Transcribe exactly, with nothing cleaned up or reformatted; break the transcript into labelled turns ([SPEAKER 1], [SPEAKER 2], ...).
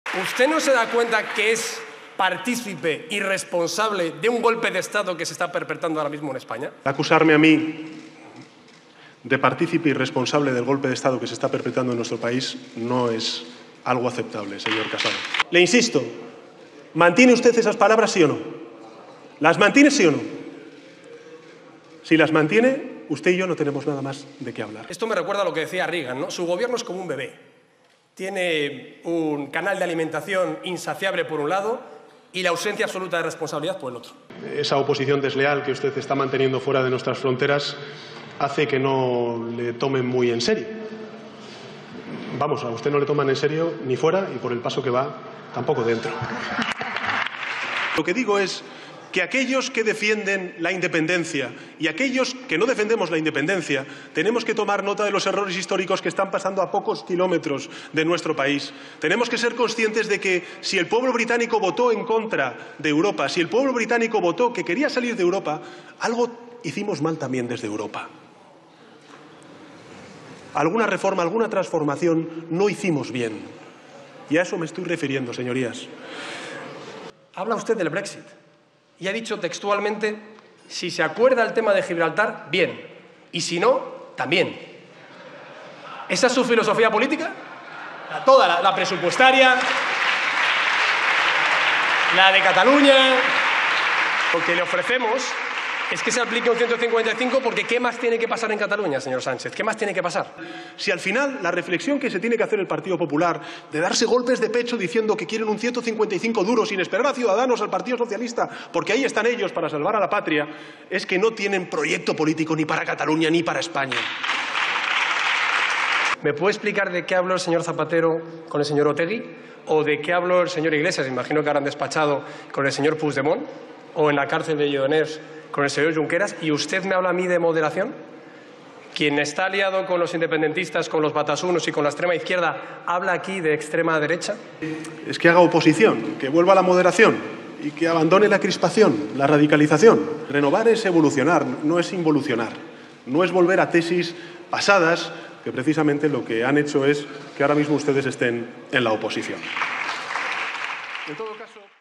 [SPEAKER 1] ¿Usted no se da cuenta que es partícipe y responsable de un golpe de Estado que se está perpetrando ahora mismo en España?
[SPEAKER 2] Acusarme a mí de partícipe y responsable del golpe de Estado que se está perpetrando en nuestro país no es algo aceptable, señor Casado. Le insisto, ¿mantiene usted esas palabras, sí o no? ¿Las mantiene, sí o no? Si las mantiene, usted y yo no tenemos nada más de qué hablar.
[SPEAKER 1] Esto me recuerda a lo que decía Reagan, ¿no? Su gobierno es como un bebé. Tiene un canal de alimentación insaciable por un lado y la ausencia absoluta de responsabilidad por el otro.
[SPEAKER 2] Esa oposición desleal que usted está manteniendo fuera de nuestras fronteras hace que no le tomen muy en serio. Vamos, a usted no le toman en serio ni fuera y por el paso que va, tampoco dentro. Lo que digo es que aquellos que defienden la independencia y aquellos que no defendemos la independencia tenemos que tomar nota de los errores históricos que están pasando a pocos kilómetros de nuestro país. Tenemos que ser conscientes de que si el pueblo británico votó en contra de Europa, si el pueblo británico votó que quería salir de Europa, algo hicimos mal también desde Europa. Alguna reforma, alguna transformación no hicimos bien. Y a eso me estoy refiriendo, señorías.
[SPEAKER 1] Habla usted del Brexit y ha dicho textualmente, si se acuerda el tema de Gibraltar, bien, y si no, también. ¿Esa es su filosofía política? La, toda, la, la presupuestaria, la de Cataluña. Lo que le ofrecemos es que se aplique un ciento cincuenta y cinco porque ¿qué más tiene que pasar en Cataluña, señor Sánchez? ¿Qué más tiene que pasar?
[SPEAKER 2] Si al final la reflexión que se tiene que hacer el Partido Popular de darse golpes de pecho diciendo que quieren un ciento cincuenta y cinco duro sin esperar a Ciudadanos, al Partido Socialista, porque ahí están ellos para salvar a la patria, es que no tienen proyecto político ni para Cataluña ni para España.
[SPEAKER 1] ¿Me puede explicar de qué habló el señor Zapatero con el señor Otegi? ¿O de qué habló el señor Iglesias? Imagino que habrán despachado con el señor Puigdemont o en la cárcel de Lledoners con el señor Junqueras, y usted me habla a mí de moderación. Quien está aliado con los independentistas, con los batasunos y con la extrema izquierda, ¿habla aquí de extrema derecha?
[SPEAKER 2] Es que haga oposición, que vuelva a la moderación y que abandone la crispación, la radicalización. Renovar es evolucionar, no es involucionar. No es volver a tesis pasadas que precisamente lo que han hecho es que ahora mismo ustedes estén en la oposición. En todo caso...